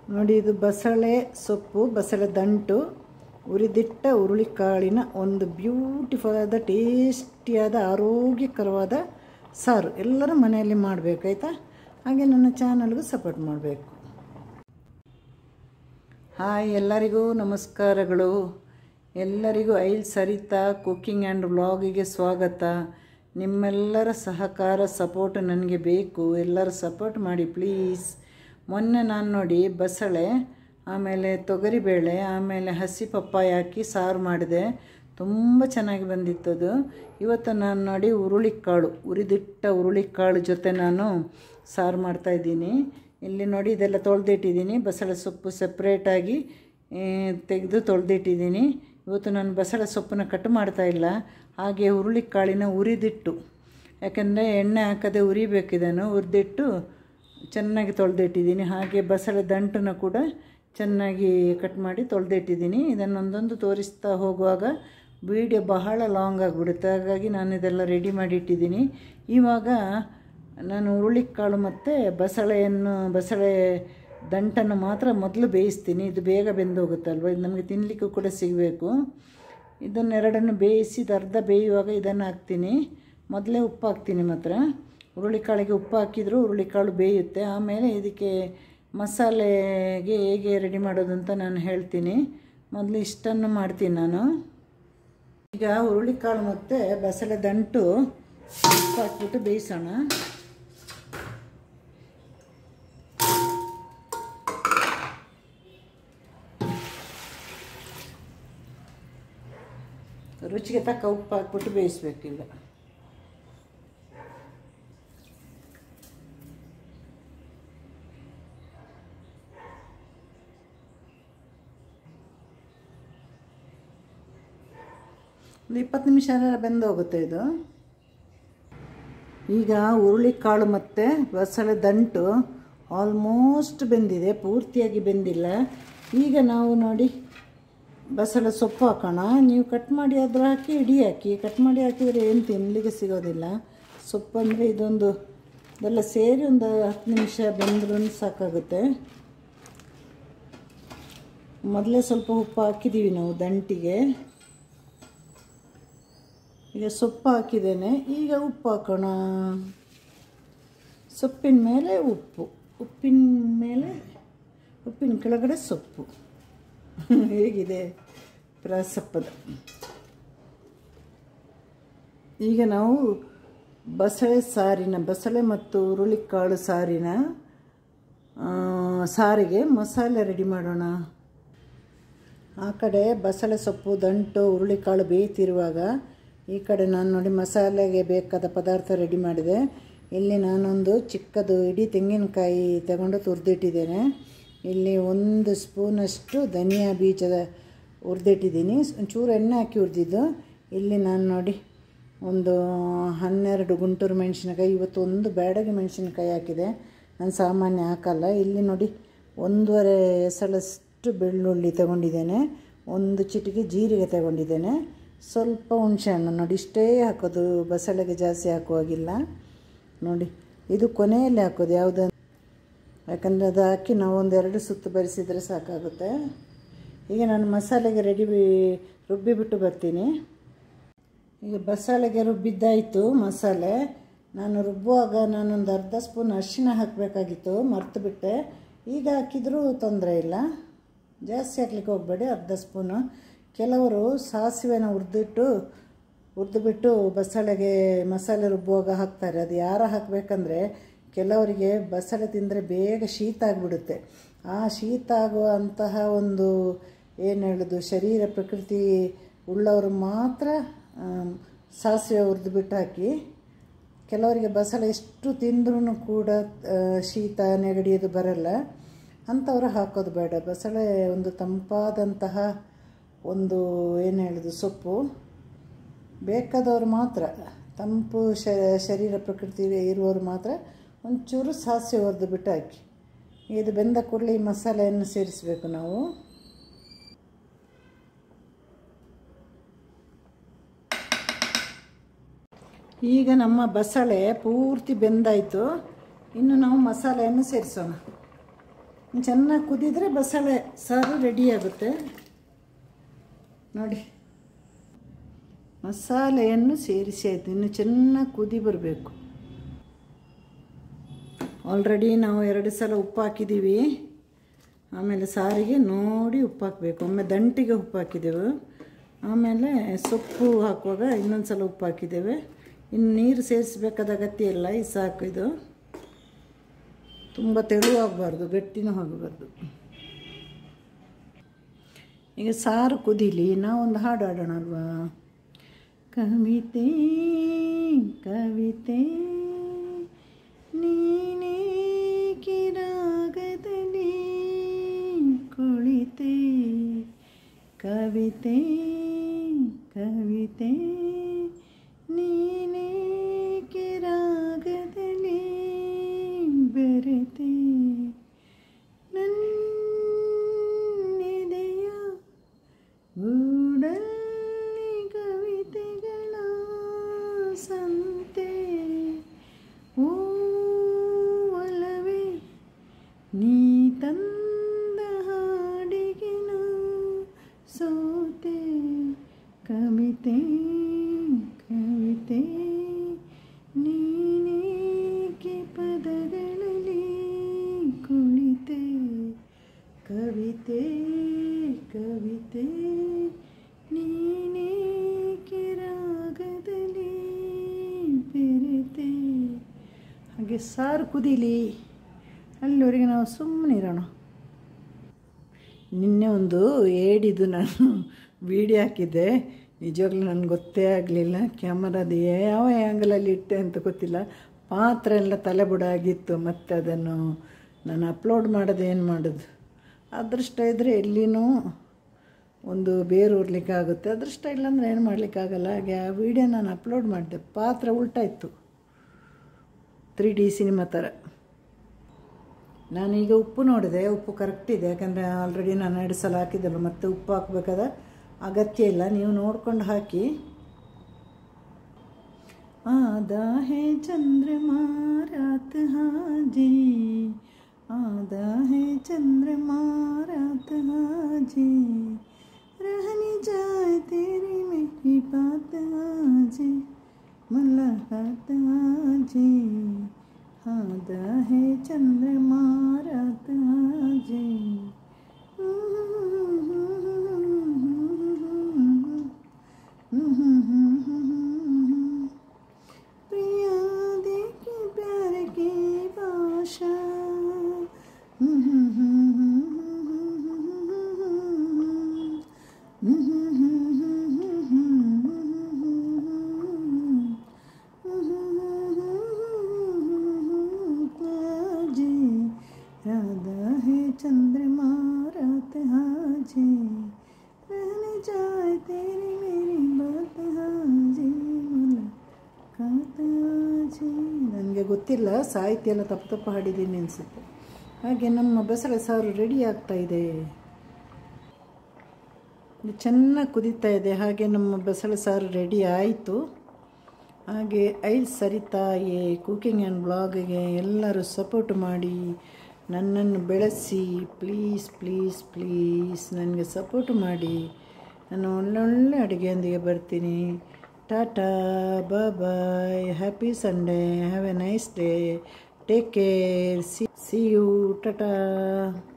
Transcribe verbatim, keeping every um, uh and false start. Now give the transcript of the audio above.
ನೋಡಿ, ಇದು ಬಸಳೆ ಸೊಪ್ಪು, ಬಸಳೆ ದಂಟು, ಉರಿದಿಟ್ಟ ಹುರುಳಿಕಾಳಿನ ಒಂದು ಬ್ಯೂಟಿಫುಲ್ ಆದ ಟೇಸ್ಟಿಯಾದ ಆರೋಗ್ಯಕರವಾದ ಸಾರು. ಎಲ್ಲರೂ ಮನೆಯಲ್ಲಿ ಮಾಡಬೇಕಾಯ್ತಾ? ಹಾಗೆ ನನ್ನ ಚಾನಲ್ಗೂ ಸಪೋರ್ಟ್ ಮಾಡಬೇಕು. ಹಾಯ್, ಎಲ್ಲರಿಗೂ ನಮಸ್ಕಾರಗಳು. ಎಲ್ಲರಿಗೂ ಐಲ್ ಸರಿತಾ ಕುಕ್ಕಿಂಗ್ ಆ್ಯಂಡ್ ವ್ಲಾಗಿಗೆ ಸ್ವಾಗತ. ನಿಮ್ಮೆಲ್ಲರ ಸಹಕಾರ ಸಪೋರ್ಟ್ ನನಗೆ ಬೇಕು. ಎಲ್ಲರೂ ಸಪೋರ್ಟ್ ಮಾಡಿ ಪ್ಲೀಸ್. ಮೊನ್ನೆ ನಾನು ನೋಡಿ ಬಸಳೆ, ಆಮೇಲೆ ತೊಗರಿಬೇಳೆ, ಆಮೇಲೆ ಹಸಿ ಪಪ್ಪಾಯ ಹಾಕಿ ಸಾರು ಮಾಡಿದೆ. ತುಂಬ ಚೆನ್ನಾಗಿ ಬಂದಿತ್ತದು. ಇವತ್ತು ನಾನು ನೋಡಿ ಹುರುಳಿಕಾಳು, ಉರಿದಿಟ್ಟ ಹುರುಳಿಕಾಳು ಜೊತೆ ನಾನು ಸಾರು ಮಾಡ್ತಾಯಿದ್ದೀನಿ. ಇಲ್ಲಿ ನೋಡಿ ಇದೆಲ್ಲ ತೊಳೆದಿಟ್ಟಿದ್ದೀನಿ. ಬಸಳೆ ಸೊಪ್ಪು ಸಪ್ರೇಟಾಗಿ ತೆಗೆದು ತೊಳೆದಿಟ್ಟಿದ್ದೀನಿ. ಇವತ್ತು ನಾನು ಬಸಳೆ ಸೊಪ್ಪನ್ನು ಕಟ್ ಮಾಡ್ತಾಯಿಲ್ಲ, ಹಾಗೆ ಹುರುಳಿಕಾಳಿನ ಉರಿದಿಟ್ಟು, ಯಾಕೆಂದರೆ ಎಣ್ಣೆ ಹಾಕದೆ ಉರಿಬೇಕಿದನ್ನು ಹುರಿದಿಟ್ಟು ಚೆನ್ನಾಗಿ ತೊಳೆದಿಟ್ಟಿದ್ದೀನಿ. ಹಾಗೆ ಬಸಳೆ ದಂಟನ್ನು ಕೂಡ ಚೆನ್ನಾಗಿ ಕಟ್ ಮಾಡಿ ತೊಳೆದಿಟ್ಟಿದ್ದೀನಿ. ಇದನ್ನೊಂದೊಂದು ತೋರಿಸ್ತಾ ಹೋಗುವಾಗ ವಿಡಿಯೋ ಬಹಳ ಲಾಂಗ್ ಆಗಿಬಿಡುತ್ತೆ, ಹಾಗಾಗಿ ನಾನು ಇದೆಲ್ಲ ರೆಡಿ ಮಾಡಿ ಇಟ್ಟಿದ್ದೀನಿ. ಇವಾಗ ನಾನು ಹುರುಳಿಕಾಳು ಮತ್ತು ಬಸಳೆಯನ್ನು ಬಸಳೆ ದಂಟನ್ನು ಮಾತ್ರ ಮೊದಲು ಬೇಯಿಸ್ತೀನಿ. ಇದು ಬೇಗ ಬೆಂದೋಗುತ್ತಲ್ವ, ಇದು ನಮಗೆ ತಿನ್ನಲಿಕ್ಕೂ ಕೂಡ ಸಿಗಬೇಕು. ಇದನ್ನೆರಡನ್ನು ಬೇಯಿಸಿದ ಅರ್ಧ ಬೇಯುವಾಗ ಇದನ್ನು ಹಾಕ್ತೀನಿ. ಮೊದಲೇ ಉಪ್ಪು ಹಾಕ್ತೀನಿ. ಮಾತ್ರ ಹುರುಳಿಕಾಳಿಗೆ ಉಪ್ಪು ಹಾಕಿದರೂ ಹುರುಳಿಕಾಳು ಬೇಯುತ್ತೆ. ಆಮೇಲೆ ಇದಕ್ಕೆ ಮಸಾಲೆಗೆ ಹೇಗೆ ರೆಡಿ ಮಾಡೋದು ಅಂತ ನಾನು ಹೇಳ್ತೀನಿ. ಮೊದಲು ಇಷ್ಟನ್ನು ಮಾಡ್ತೀನಿ ನಾನು. ಈಗ ಹುರುಳಿಕಾಳು ಮತ್ತು ಬಸಳೆ ದಂಟು ಉಪ್ಪು ಹಾಕ್ಬಿಟ್ಟು ಬೇಯಿಸೋಣ. ರುಚಿಗೆ ತಕ್ಕ ಉಪ್ಪು ಹಾಕ್ಬಿಟ್ಟು ಬೇಯಿಸ್ಬೇಕಿಲ್ಲ. ಒಂದು ಇಪ್ಪತ್ತು ನಿಮಿಷ ಬೆಂದೋಗುತ್ತೆ ಇದು. ಈಗ ಹುರುಳಿಕಾಳು ಮತ್ತು ಬಸಳೆ ದಂಟು ಆಲ್ಮೋಸ್ಟ್ ಬೆಂದಿದೆ, ಪೂರ್ತಿಯಾಗಿ ಬೆಂದಿಲ್ಲ. ಈಗ ನಾವು ನೋಡಿ ಬಸಳೆ ಸೊಪ್ಪು ಹಾಕೋಣ. ನೀವು ಕಟ್ ಮಾಡಿ ಆದರೂ ಹಾಕಿ, ಇಡೀ ಹಾಕಿ. ಕಟ್ ಮಾಡಿ ಹಾಕಿದರೆ ಏನು ತಿನ್ನಲಿಕ್ಕೆ ಸಿಗೋದಿಲ್ಲ. ಸೊಪ್ಪು ಅಂದರೆ ಇದೊಂದು ಇದೆಲ್ಲ ಸೇರಿ ಒಂದು ಹತ್ತು ನಿಮಿಷ ಬೆಂದ್ರೂ ಸಾಕಾಗುತ್ತೆ. ಮೊದಲೇ ಸ್ವಲ್ಪ ಉಪ್ಪು ಹಾಕಿದ್ದೀವಿ ನಾವು ದಂಟಿಗೆ. ಈಗ ಸೊಪ್ಪು ಹಾಕಿದ್ದೇನೆ. ಈಗ ಉಪ್ಪು ಹಾಕೋಣ. ಸೊಪ್ಪಿನ ಮೇಲೆ ಉಪ್ಪು, ಉಪ್ಪಿನ ಮೇಲೆ ಉಪ್ಪಿನ ಕೆಳಗಡೆ ಸೊಪ್ಪು. ಹೇಗಿದೆ ಪ್ರಸಪ್ಪದ. ಈಗ ನಾವು ಬಸಳೆ ಸಾರಿನ ಬಸಳೆ ಮತ್ತು ಹುರುಳಿಕಾಳು ಸಾರಿನ ಸಾರಿಗೆ ಮಸಾಲೆ ರೆಡಿ ಮಾಡೋಣ. ಆ ಕಡೆ ಬಸಳೆ ಸೊಪ್ಪು ದಂಟು ಹುರುಳಿಕಾಳು ಬೇಯ್ತಿರುವಾಗ ಈ ಕಡೆ ನಾನು ನೋಡಿ ಮಸಾಲೆಗೆ ಬೇಕಾದ ಪದಾರ್ಥ ರೆಡಿ ಮಾಡಿದೆ. ಇಲ್ಲಿ ನಾನೊಂದು ಚಿಕ್ಕದು ಇಡೀ ತೆಂಗಿನಕಾಯಿ ತಗೊಂಡು ತುರಿದಿಟ್ಟಿದ್ದೇನೆ. ಇಲ್ಲಿ ಒಂದು ಸ್ಪೂನಷ್ಟು ಧನಿಯಾ ಬೀಜದ ಹುರಿದಿಟ್ಟಿದ್ದೀನಿ. ಒಂಚೂರು ಎಣ್ಣೆ ಹಾಕಿ ಹುರಿದಿದ್ದು. ಇಲ್ಲಿ ನಾನು ನೋಡಿ ಒಂದು ಹನ್ನೆರಡು ಗುಂಟೂರು ಮೆಣಸಿನಕಾಯಿ, ಇವತ್ತು ಒಂದು ಬ್ಯಾಡಗಿ ಮೆಣಸಿನಕಾಯಿ ಹಾಕಿದೆ. ನಾನು ಸಾಮಾನ್ಯ ಹಾಕಲ್ಲ. ಇಲ್ಲಿ ನೋಡಿ ಒಂದೂವರೆ ಎಸಳಷ್ಟು ಬೆಳ್ಳುಳ್ಳಿ ತಗೊಂಡಿದ್ದೇನೆ. ಒಂದು ಚಿಟಿಕೆ ಜೀರಿಗೆ ತಗೊಂಡಿದ್ದೇನೆ. ಸ್ವಲ್ಪ ಹುಣಸೆಹಣ್ಣು ನೋಡಿ ಇಷ್ಟೇ ಹಾಕೋದು, ಬಸಳೆಗೆ ಜಾಸ್ತಿ ಹಾಕುವಾಗಿಲ್ಲ. ನೋಡಿ ಇದು ಕೊನೆಯಲ್ಲಿ ಹಾಕೋದು ಯಾವುದು, ಯಾಕಂದರೆ ಅದು ಹಾಕಿ ನಾವು ಒಂದೆರಡು ಸುತ್ತು ಬರಿಸಿದರೆ ಸಾಕಾಗುತ್ತೆ. ಈಗ ನಾನು ಮಸಾಲೆಗೆ ರೆಡಿ ರುಬ್ಬಿಬಿಟ್ಟು ಬರ್ತೀನಿ. ಈಗ ಬಸಳೆಗೆ ರುಬ್ಬಿದ್ದಾಯಿತು ಮಸಾಲೆ. ನಾನು ರುಬ್ಬುವಾಗ ನಾನೊಂದು ಅರ್ಧ ಸ್ಪೂನ್ ಅರಿಶಿನ ಹಾಕಬೇಕಾಗಿತ್ತು, ಮರ್ತು ಬಿಟ್ಟೆ. ಈಗ ಹಾಕಿದರೂ ತೊಂದರೆ ಇಲ್ಲ, ಜಾಸ್ತಿ ಹಾಕ್ಲಿಕ್ಕೆ ಹೋಗಬೇಡಿ, ಅರ್ಧ ಸ್ಪೂನು. ಕೆಲವರು ಸಾಸಿವೆನ ಹುರಿದಿಟ್ಟು ಹುರಿದುಬಿಟ್ಟು ಬಸಳೆಗೆ ಮಸಾಲೆ ರುಬ್ಬುವಾಗ ಹಾಕ್ತಾರೆ. ಅದು ಯಾರು ಹಾಕಬೇಕಂದ್ರೆ, ಕೆಲವರಿಗೆ ಬಸಳೆ ತಿಂದರೆ ಬೇಗ ಶೀತ ಆಗಿಬಿಡುತ್ತೆ. ಆ ಶೀತ ಆಗುವಂತಹ ಒಂದು ಏನು ಹೇಳೋದು ಶರೀರ ಪ್ರಕೃತಿ ಉಳ್ಳವರು ಮಾತ್ರ ಸಾಸಿವೆ ಹುರಿದುಬಿಟ್ಟು ಹಾಕಿ. ಕೆಲವರಿಗೆ ಬಸಳೆ ಎಷ್ಟು ತಿಂದ್ರೂ ಕೂಡ ಶೀತ ನೆಗಡಿಯೋದು ಬರಲ್ಲ, ಅಂಥವರು ಹಾಕೋದು ಬೇಡ. ಬಸಳೆ ಒಂದು ತಂಪಾದಂತಹ ಒಂದು ಏನು ಹೇಳೋದು ಸೊಪ್ಪು. ಬೇಕಾದವರು ಮಾತ್ರ, ತಂಪು ಶರೀರ ಪ್ರಕೃತಿ ಇರುವವರು ಮಾತ್ರ ಒಂಚೂರು ಸಾಸಿವೆ ಹುರಿದು ಬಿಟ್ಟು ಹಾಕಿ. ಇದು ಬೆಂದ ಕೂಡಲೇ ಈ ಮಸಾಲೆಯನ್ನು ಸೇರಿಸಬೇಕು ನಾವು. ಈಗ ನಮ್ಮ ಬಸಳೆ ಪೂರ್ತಿ ಬೆಂದಾಯಿತು. ಇನ್ನು ನಾವು ಮಸಾಲೆಯನ್ನು ಸೇರಿಸೋಣ. ಚೆನ್ನಾಗಿ ಕುದಿದ್ರೆ ಬಸಳೆ ಸಾರು ರೆಡಿಯಾಗುತ್ತೆ. ನೋಡಿ, ಮಸಾಲೆಯನ್ನು ಸೇರಿಸಿ ಆಯಿತು. ಇನ್ನು ಚೆನ್ನಾಗಿ ಕುದಿ ಬರಬೇಕು. ಆಲ್ರೆಡಿ ನಾವು ಎರಡು ಸಲ ಉಪ್ಪು ಹಾಕಿದ್ದೀವಿ. ಆಮೇಲೆ ಸಾರಿಗೆ ನೋಡಿ ಉಪ್ಪು ಹಾಕಬೇಕು. ಒಮ್ಮೆ ದಂಟಿಗೆ ಉಪ್ಪು ಹಾಕಿದ್ದೆವು, ಆಮೇಲೆ ಸೊಪ್ಪು ಹಾಕುವಾಗ ಇನ್ನೊಂದು ಸಲ ಉಪ್ಪು ಹಾಕಿದ್ದೇವೆ. ಇನ್ನು ನೀರು ಸೇರಿಸಬೇಕಾದ ಅಗತ್ಯ ಇಲ್ಲ. ಈ ಸಾಕು. ಇದು ತುಂಬ ತೆಳುವಾಗಬಾರ್ದು, ಗಟ್ಟಿನೂ ಆಗಬಾರ್ದು. ಈಗ ಸಾರು ಕುದೀಲಿ, ನಾವೊಂದು ಹಾಡು ಹಾಡೋಣ ಅಲ್ವಾ? ಕವಿತೆ ಕವಿತೆ ನೀನೇ ಕಿರಾಗದಲ್ಲಿ ಕುಳಿತೆ, ಕವಿತೆ ಕವಿತೆ ನೀನೇ ಕಿರಾಗದಲ್ಲಿ ಬೆರೆತೆ, ನನ್ನೆದೆಯ ಗೂಡಲ್ಲಿ ಕವಿತೆಗಳ ಸಂತೆ, ಓ ಒಲವೇ ನೀ ತಂದ ಹಾಡಿಗೆ ನಾ ಸೋತೆ, ಕವಿತೆ ಕವಿತೆ ನೀನೇಕೆ ಪದಗಳಲ್ಲಿ ಕುಳಿತೆ, ಕವಿತೆ ಕವಿತೆ ನೀನೇಕೆ ರಾಗದಲ್ಲಿ ಬೆರೆತೆ. ಹಾಗೆ ಸಾರು ಕುದೀಲಿ, ಅಲ್ಲಿವರೆಗೆ ನಾವು ಸುಮ್ಮನಿರೋಣ. ನಿನ್ನೆ ಒಂದು ಏಡಿದು ನಾನು ವೀಡಿಯೋ ಹಾಕಿದ್ದೆ. ನಿಜವಾಗ್ಲೂ ನನಗೆ ಗೊತ್ತೇ ಆಗಲಿಲ್ಲ ಕ್ಯಾಮರಾದ ಯಾವ ಆ್ಯಂಗಲಲ್ಲಿ ಇಟ್ಟೆ ಅಂತ ಗೊತ್ತಿಲ್ಲ. ಪಾತ್ರ ಎಲ್ಲ ತಲೆಬುಡ ಆಗಿತ್ತು. ಮತ್ತು ಅದನ್ನು ನಾನು ಅಪ್ಲೋಡ್ ಮಾಡೋದು ಏನು ಮಾಡೋದು? ಅದೃಷ್ಟ ಇದ್ದರೆ ಎಲ್ಲಿನೂ ಒಂದು ಬೇರು ಉರ್ಲಿಕ್ಕಾಗುತ್ತೆ. ಅದೃಷ್ಟ ಇಲ್ಲಾಂದರೆ ಏನು ಮಾಡಲಿಕ್ಕಾಗಲ್ಲ. ಹಾಗೆ ಆ ವಿಡಿಯೋ ನಾನು ಅಪ್ಲೋಡ್ ಮಾಡಿದೆ. ಪಾತ್ರ ಉಲ್ಟಾಯಿತು, ತ್ರೀ ಡಿ ಸಿನಿಮಾ ಥರ. ನಾನೀಗ ಉಪ್ಪು ನೋಡಿದೆ, ಉಪ್ಪು ಕರೆಕ್ಟ್ ಇದೆ. ಯಾಕಂದರೆ ಆಲ್ರೆಡಿ ನಾನು ಎರಡು ಸಲ ಹಾಕಿದ್ದಲ್ಲ, ಮತ್ತು ಉಪ್ಪು ಹಾಕಬೇಕಾದ ಅಗತ್ಯ ಇಲ್ಲ. ನೀವು ನೋಡ್ಕೊಂಡು ಹಾಕಿ. ಆದಾ ಹೇ ಚಂದ್ರಮಾ ರಾತ್ ಹಾಜಿ, ಆದಾ ಹೇ ಚಂದ್ರಮಾ ರಾತ್ ಹಾಜಿ, रहनी जाए तेरी मेरी बात आजी, मुलाकात आजी, आदा है चंद्रमा रात आजी. प्रिया देखी प्यार की भाषा, राधा है चंद्रमा रात हाजी, रहने जाए तेरी मेरी बात हाजी, मुलाकात हाजी. ನನಗೆ ಗೊತ್ತಿಲ್ಲ, ಸಾಹಿತ್ಯ ಎಲ್ಲ ತಪ್ಪು ತಪ್ಪು ಹಾಡಿದ್ದೀನಿ ಅನಿಸುತ್ತೆ. ಹಾಗೆ ನಮ್ಮ ಬಸಳೆ ಸಾರು ರೆಡಿ ಆಗ್ತಾ ಇದೆ. ಚೆನ್ನಾಗಿ ಕುದೀತಾ ಇದೆ. ಹಾಗೆ ನಮ್ಮ ಬಸಳೆ ಸಾರು ರೆಡಿ ಆಯಿತು. ಹಾಗೆ ಐಲ್ ಸರಿತಾಯೇ ಕುಕಿಂಗ್ ಆ್ಯಂಡ್ ಬ್ಲಾಗ್ಗೆ ಎಲ್ಲರೂ ಸಪೋರ್ಟ್ ಮಾಡಿ ನನ್ನನ್ನು ಬೆಳೆಸಿ. ಪ್ಲೀಸ್ ಪ್ಲೀಸ್ ಪ್ಲೀಸ್ ನನಗೆ ಸಪೋರ್ಟ್ ಮಾಡಿ. ನಾನು ಒಳ್ಳೊಳ್ಳೆ ಅಡುಗೆಯೊಂದಿಗೆ ಬರ್ತೀನಿ. Tata, bye, happy Sunday, have a nice day, take care, see you, Tata.